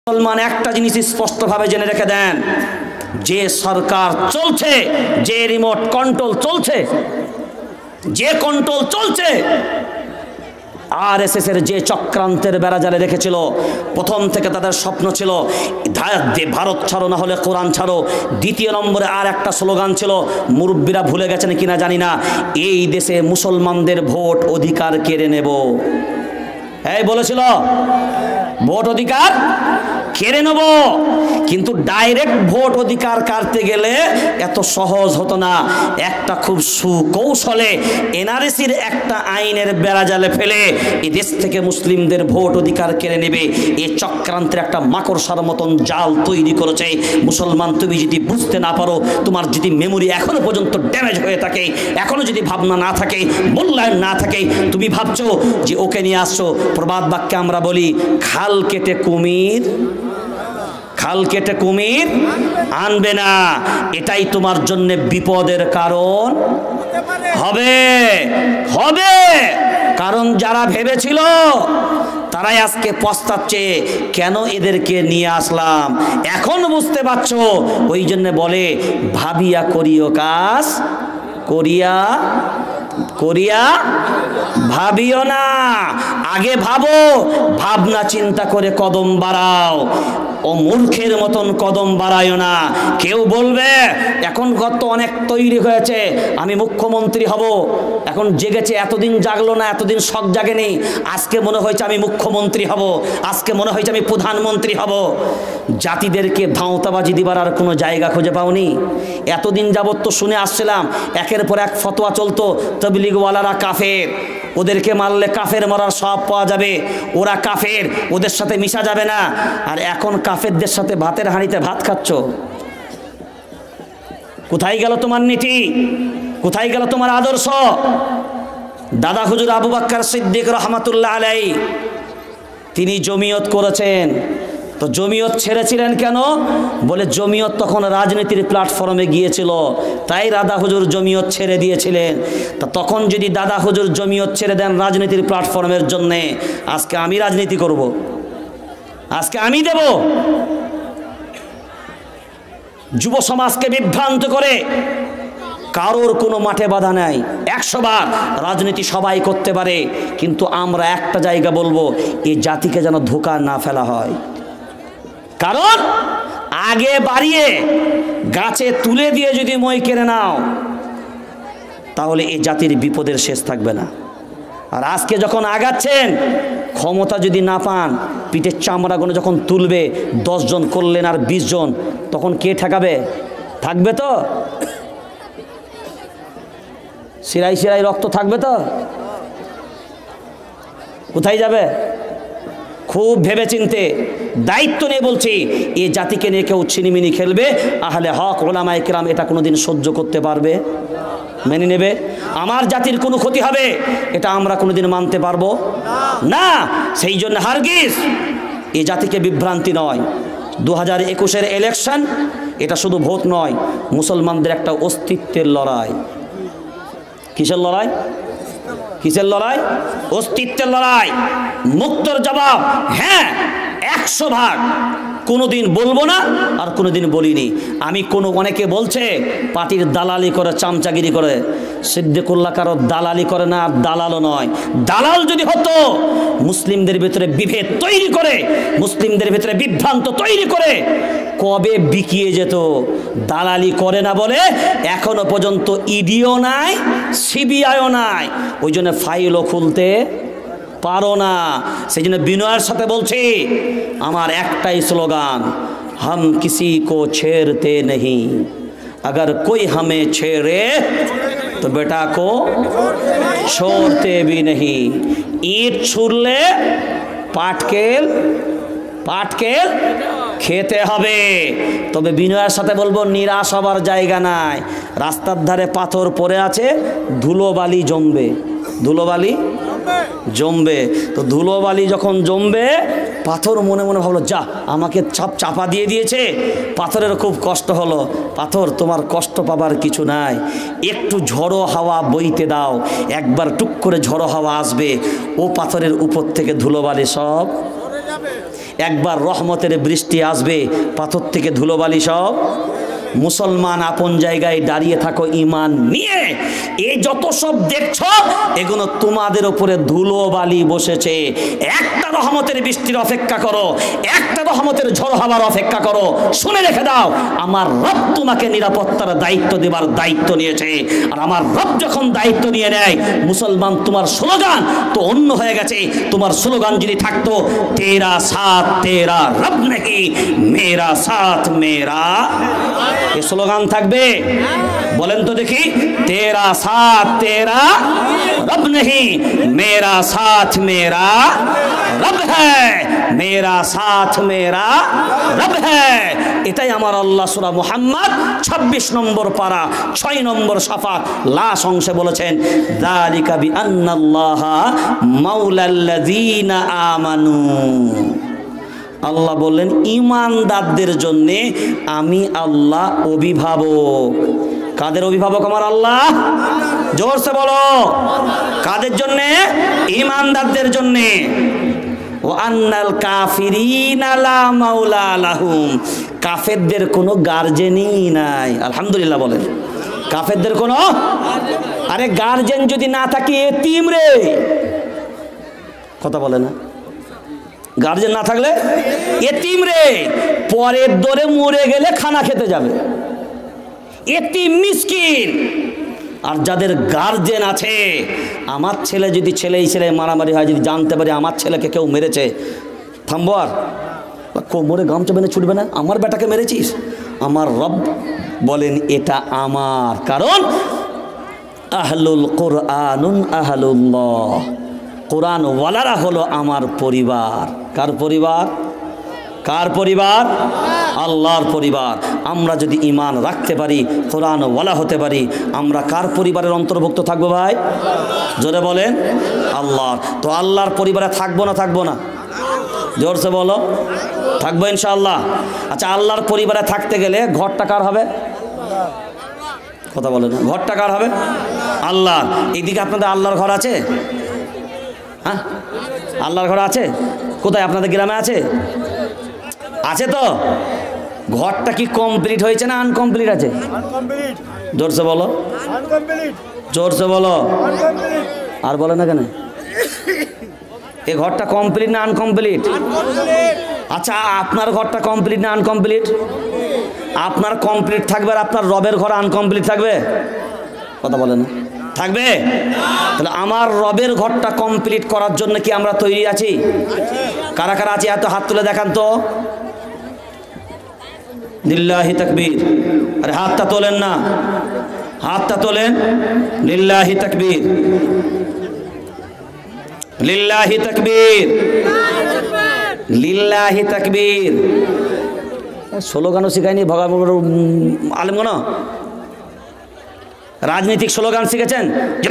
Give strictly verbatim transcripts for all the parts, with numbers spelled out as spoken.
মুসলমান একটা জিনিস স্পষ্টভাবে জেনে রেখে দেন, যে সরকার চলছে, যে রিমোট কন্ট্রোল চলছে, যে কন্ট্রোল চলছে, আর এস এস এর যে চক্রান্তের বেড়াজালে রেখেছিল, প্রথম থেকে তাদের স্বপ্ন ছিল ভারত ছাড়ো না হলে কোরআন ছাড়ো। দ্বিতীয় নম্বরে আর একটা স্লোগান ছিল, মুরব্বীরা ভুলে গেছেন কিনা জানি না, এই দেশে মুসলমানদের ভোট অধিকার কেড়ে নেব। এই বলেছিল ভোট অধিকার কেড়ে নেব, কিন্তু ডাইরেক্ট ভোট অধিকার কাটতে গেলে এত সহজ হতো না। একটা খুব সুকৌশলে এনআরসির একটা আইনের বেড়াজালে ফেলে এ দেশ থেকে মুসলিমদের ভোট অধিকার কেড়ে নেবে, এই চক্রান্তের একটা মাকড়সার মতন জাল তৈরি করেছে। মুসলমান, তুমি যদি বুঝতে না পারো, তোমার যদি মেমোরি এখনো পর্যন্ত ড্যামেজ হয়ে থাকে, এখনো যদি ভাবনা না থাকে, মূল্যায়ন না থাকে, তুমি ভাবছো যে ওকে নিয়ে আসছো। প্রবাদ বাক্যে আমরা বলি, খাল কেটে কুমির খাল কেটে কুমির আনবে না। এটাই তোমার জন্য বিপদের কারণ হবে হবে কারণ যারা ভেবেছিল তারাই আজকে পস্তাচ্ছে, কেন এদেরকে নিয়ে আসলাম। এখন বুঝতে পারছো, ওই জন্য বলে ভাবিয়া করিও কাজ, করিয়া করিয়া ভাবিও না। আগে ভাবো, ভাবনা চিন্তা করে কদম বাড়াও, ও মূর্খের মতন কদম বাড়ায়ও না। কেউ বলবে এখন গত অনেক তৈরি হয়েছে, আমি মুখ্যমন্ত্রী হব, এখন জেগেছে, এতদিন জাগলো না, এতদিন শখ জাগেনি, আজকে মনে হয়েছে আমি মুখ্যমন্ত্রী হব, আজকে মনে হয়েছে আমি প্রধানমন্ত্রী হব। জাতিদেরকে ধাঁওতাবাজি দিবার আর কোনো জায়গা খুঁজে পাওনি? এতদিন যাবৎ তো শুনে আসছিলাম, একের পর এক ফতোয়া চলতো, তবলিগওয়ালারা কাফের, ওদেরকে মারলে কাফের মরার সব পাওয়া যাবে, ওরা কাফের, ওদের সাথে মিশা যাবে না। আর এখন কাফেরদের সাথে ভাতের হাঁড়িতে ভাত খাচ্ছ। কোথায় গেল তোমার নীতি? কোথায় গেল তোমার আদর্শ? দাদা হুজুর আবু বকর সিদ্দিক রহমাতুল্লাহ আলাইহি তিনি জমিয়ত করেছেন। তো জমিয়ত ছেড়েছিলেন কেন? বলে জমিয়ত তখন রাজনীতির প্ল্যাটফর্মে গিয়েছিল, তাই দাদা হুজুর জমিয়ত ছেড়ে দিয়েছিলেন। তা তখন যদি দাদা হুজুর জমিয়ত ছেড়ে দেন রাজনীতির প্ল্যাটফর্মের জন্যে, আজকে আমি রাজনীতি করব, আজকে আমি দেব। যুব সমাজকে বিভ্রান্ত করে কারোর কোনো মাঠে বাধা নাই। একশো বার রাজনীতি সবাই করতে পারে, কিন্তু আমরা একটা জায়গা বলবো, এই জাতিকে যেন ধোঁকা না ফেলা হয়। কারণ আগে বাড়িয়ে গাছে তুলে দিয়ে যদি মই কেড়ে নাও, তাহলে এই জাতির বিপদের শেষ থাকবে না। আর আজকে যখন আগাচ্ছেন, ক্ষমতা যদি না পান, পিঠের চামড়াগুলো যখন তুলবে, দশজন করলেন আর বিশ জন, তখন কে ঠেকাবে? থাকবে তো? শিরাই শিরাই রক্ত থাকবে তো? কোথায় যাবে? খুব ভেবে চিনতে, দায়িত্ব নিয়ে বলছি, এই জাতিকে নিয়ে কেউ ছিনিমিনি খেলবে, আহলে হক ওলামায়ে কেরাম এটা কোনোদিন সহ্য করতে পারবে? মেনে নেবে? আমার জাতির কোনো ক্ষতি হবে, এটা আমরা কোনোদিন মানতে পারবো না। সেই জন্য হারগিজ এই জাতিকে বিভ্রান্তি নয়। দু হাজার একুশের ইলেকশন এটা শুধু ভোট নয়, মুসলমানদের একটা অস্তিত্বের লড়াই। কিসের লড়াই? কিসের লড়াই? অস্তিত্বের লড়াই। মুক্তর জবাব হ্যাঁ, একশো ভাগ। কোনোদিন বলবো না, আর কোনোদিন বলিনি। আমি কোনো, অনেকে বলছে পার্টির দালালি করে, চামচাগিরি করে। সিদ্দিকুল্লাহ কারো দালালি করে না, আর দালালও নয়। দালাল যদি হতো, মুসলিমদের ভিতরে বিভেদ তৈরি করে, মুসলিমদের ভিতরে বিভ্রান্ত তৈরি করে কবে বিকিয়ে যেত। দালালি করে না বলে এখনো পর্যন্ত ইডিও নাই, সিবিআইও নাই, ওই জন্য ফাইলও খুলতে পারো না। সেই জন্য বিনয়ের সাথে বলছি, আমার একটাই স্লোগান, হাম কিসি কো ছেড়তে नहीं, अगर कोई हमें छेड़े तो बेटा को छोड़ते भी नहीं। ईट छुड़ले পাটকেল পাটকেল খেতে হবে। তবে বিনয়ের সাথে বলবো, নিরাশ হবার জায়গা নাই। রাস্তার ধারে পাথর পড়ে আছে, ধুলোবালি জমবে, ধুলোবালি জমবে। তো ধুলোবালি যখন জমবে, পাথর মনে মনে ভাবলো, যা আমাকে চাপ চাপা দিয়ে দিয়েছে, পাথরের খুব কষ্ট হলো। পাথর, তোমার কষ্ট পাবার কিছু নাই, একটু ঝড়ো হাওয়া বইতে দাও, একবার টুক করে ঝড়ো হাওয়া আসবে, ও পাথরের উপর থেকে ধুলোবালি সব একবার রহমতের বৃষ্টি আসবে, পাথর থেকে ধুলোবালি সব। মুসলমান আপন জায়গায় দাঁড়িয়ে থাকো ঈমান নিয়ে। এই যত সব দেখছো এগুলো তোমাদের উপরে ধুলোবালি বসেছে। একটা রহমতের বৃষ্টির অপেক্ষা করো, একটা রহমতের ঝড় হওয়ার অপেক্ষা করো। শুনে রেখে দাও, আমার রব তোমাকে নিরাপত্তার দায়িত্ব দেবার দায়িত্ব নিয়েছে। আর আমার রব যখন দায়িত্ব নিয়ে নেয়, মুসলমান তোমার স্লোগান তো অন্য হয়ে গেছে। তোমার স্লোগান যদি থাকতো তেরা সাথ তেরা রব নেহি, মেরা সাথ মেরা, এই স্লোগান থাকবে? বলেন তো দেখি, তেরা সাথ তেরা রব নেহি, মেরা সাথ মেরা রব হ্যায়, মেরা সাথ মেরা রব হ্যায়। এটাই আমার আল্লাহ সূরা মুহাম্মদ ছাব্বিশ নম্বর পারা ছয় নম্বর সাফাত লাশ অংশে বলেছেন, যালিকা বিআন্নাল্লাহা মাওলাল্লাযীনা আমানু। আল্লাহ বললেন ঈমানদারদের জন্যে আমি আল্লাহ অভিভাবক। কাদের অভিভাবক আমার আল্লাহ? জোরসে বলো, কাদের জন্যে? ঈমানদারদের জন্যে। ওয়া আন্নাল কাফিরিনা লা মাওলা লাহুম, কাফেরদের কোনো গার্জেনই নাই। আলহামদুলিল্লাহ বলেন, কাফেরদের কোনো, আরে গার্জেন যদি না থাকে এতিম রে, কথা বলে না, গার্জেন না থাকলে এতিম রে, পরের দরে মরে গেলে খানা খেতে যাবে, এতিম মিসকিন। আর যাদের গার্জেন আছে, আমার ছেলে যদি ছেলেই ছেলে মারামারি হয়, যদি জানতে পারি আমার ছেলেকে কেউ মেরেছে, থামবো আর কোমরে গামছা বেঁধে ছুটবে না, আমার বেটাকে মেরেছিস। আমার রব বলেন এটা আমার, কারণ আহলুল কুরআনুন আহলুল্লাহ, কোরআন ওয়ালারা হলো আমার পরিবার। কার পরিবার? কার পরিবার? আল্লাহর পরিবার। আমরা যদি ঈমান রাখতে পারি, কোরআন ওয়ালা হতে পারি, আমরা কার পরিবারের অন্তর্ভুক্ত থাকবো ভাই? জোরে বলেন, আল্লাহর। তো আল্লাহর পরিবারে থাকবো না থাকবো না? জোরসে বলো, থাকবো ইনশাআল্লাহ। আচ্ছা, আল্লাহর পরিবারে থাকতে গেলে ঘরটা কার হবে? কথা বলে না, ঘরটা কার হবে? আল্লাহর। এইদিকে আপনাদের আল্লাহর ঘর আছে? হ্যাঁ, আল্লাহর ঘর আছে? কোথায়? আপনাদের গ্রামে আছে? আছে তো? ঘরটা কি কমপ্লিট হয়েছে না আনকমপ্লিট আছে? জোরসে বলো, জোরসে বলো, আর বলে না কেন? এই ঘরটা কমপ্লিট না আনকমপ্লিট? আচ্ছা, আপনার ঘরটা কমপ্লিট না আনকমপ্লিট? আপনার কমপ্লিট থাকবে আর আপনার রবের ঘর আনকমপ্লিট থাকবে? কথা বলে না, থাকবে? তাহলে আমার রবের ঘরটা কমপ্লিট করার জন্য কি আমরা তৈরি আছি? কারা কারা আছি এত হাত তুলে দেখান তো। লিল্লাহি তাকবীর। আরে হাতটা তোলেন না, হাতটা তোলেন। লিল্লাহি তাকবীর, লিল্লাহি তাকবীর, লিল্লাহি তাকবীর। স্লোগানও শিখায়নি ভগবান আলেমগণ? রাজনৈতিক স্লোগান শিখেছেন?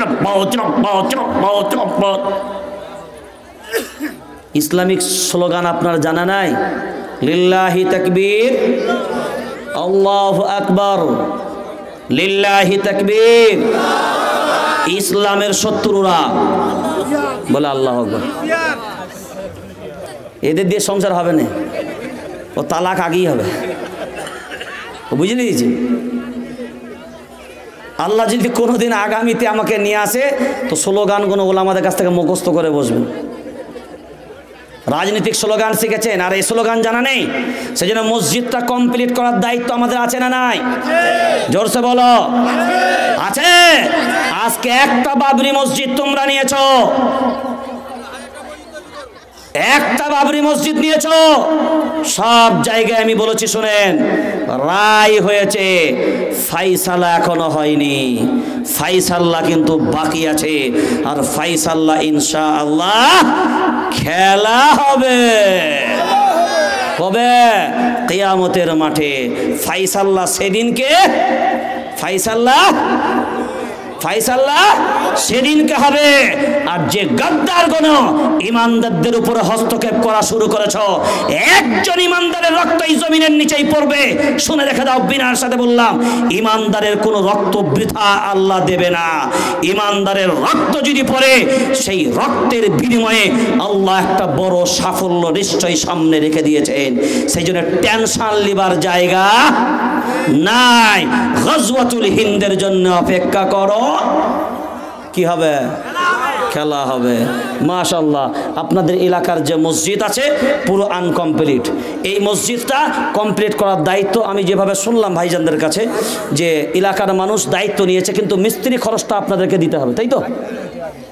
ইসলামিক স্লোগান আপনার জানা নাই? লিল্লাহি তাকবীর, আল্লাহু আকবার, লিল্লাহি তাকবীর। ইসলামের শত্রুরা বলে আল্লাহু আকবার। এদের দিয়ে সংসার হবে না, ও তালাক আগেই হবে, ও বুঝে নিয়েছি। আল্লাহ যদি কোনোদিন আগামীতে আমাকে নিয়ে আসে, তো স্লোগানগুলো ওলামাদের কাছ থেকে মুখস্থ করে বসবেন। রাজনৈতিক স্লোগান শিখেছেন আর এই স্লোগান জানা নেই, সেজন্য মসজিদটা কমপ্লিট করার দায়িত্ব আমাদের আছে না নাই? জোরসে বলো, আছে। আজকে একটা বাবরি মসজিদ তোমরা নিয়েছো, একটা বাবরি মসজিদ নিয়েছো। সব জায়গায় আমি বলেছি, শুনেন, রায় হয়েছে, ফাইসালা এখনো হয়নি। ফাইসাল্লা কিন্তু বাকি আছে, আর ফাইসাল্লা ইনশাআল্লাহ খেলা হবে। কবে? কিয়ামতের মাঠে। ফাইসাল্লা সেদিনকে, ফাইসাল্লা ফায়সালা সেদিনকে হবে। আর যে গাদ্দারগণ ইমানদারদের উপরে হস্তক্ষেপ করা শুরু করেছ, একজন ইমানদারের রক্ত এই জমিনের নিচেই পড়বে। শুনে রেখে দাও, বিনার সাথে বললাম, ইমানদারের কোনো রক্ত বৃথা আল্লাহ দেবে না। ইমানদারের রক্ত যদি পড়ে, সেই রক্তের বিনিময়ে আল্লাহ একটা বড় সাফল্য নিশ্চয়ই সামনে রেখে দিয়েছেন। সেই জন্য টেনশন লিবার জায়গা নাই। গজওয়াতুল হিন্দের জন্য অপেক্ষা করো, কি হবে? খেলা হবে। মাশাআল্লাহ, আপনাদের এলাকার যে মসজিদ আছে পুরো আনকমপ্লিট। এই মসজিদটা কমপ্লিট করার দায়িত্ব, আমি যেভাবে শুনলাম ভাইজানদের কাছে, যে এলাকার মানুষ দায়িত্ব নিয়েছে, কিন্তু মিস্ত্রি খরচটা আপনাদেরকে দিতে হবে, তাই তো?